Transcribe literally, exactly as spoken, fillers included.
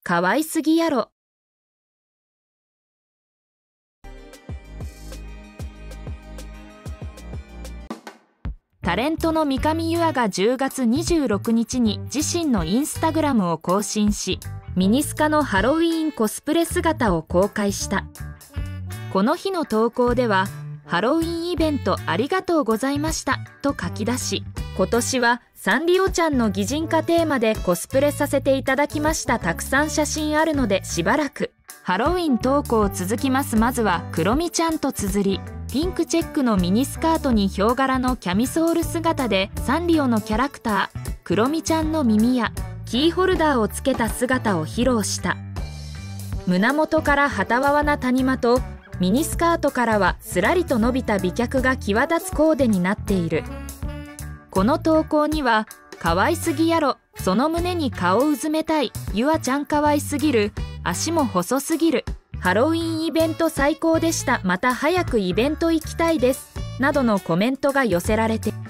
かわいすぎやろ。タレントの三上優愛がじゅうがつにじゅうろくにちに自身のインスタグラムを更新し、ミニスカのハロウィーンコスプレ姿を公開した。この日の投稿では、ハロウィーンイベントありがとうございましたと書き出し、今年はサンリオちゃんの擬人化テーマでコスプレさせていただきました。たくさん写真あるのでしばらくハロウィン投稿続きます。まずはクロミちゃんと綴り、ピンクチェックのミニスカートにヒョウ柄のキャミソール姿でサンリオのキャラクタークロミちゃんの耳やキーホルダーをつけた姿を披露した。胸元から旗わわな谷間とミニスカートからはすらりと伸びた美脚が際立つコーデになっている。この投稿には、かわいすぎやろ、その胸に顔うずめたい、ゆあちゃんかわいすぎる、足も細すぎる、ハロウィンイベント最高でした、また早くイベント行きたいです、などのコメントが寄せられている。